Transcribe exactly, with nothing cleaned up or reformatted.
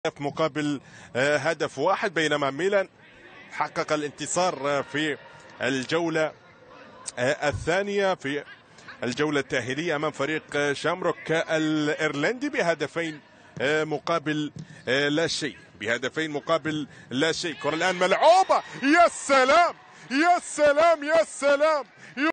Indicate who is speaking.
Speaker 1: مقابل هدف واحد، بينما ميلان حقق الانتصار في الجولة الثانية في الجولة التأهيلية أمام فريق شامروك الإيرلندي بهدفين مقابل لا شيء بهدفين مقابل لا شيء. كرة الآن ملعوبة، يا سلام يا سلام يا سلام.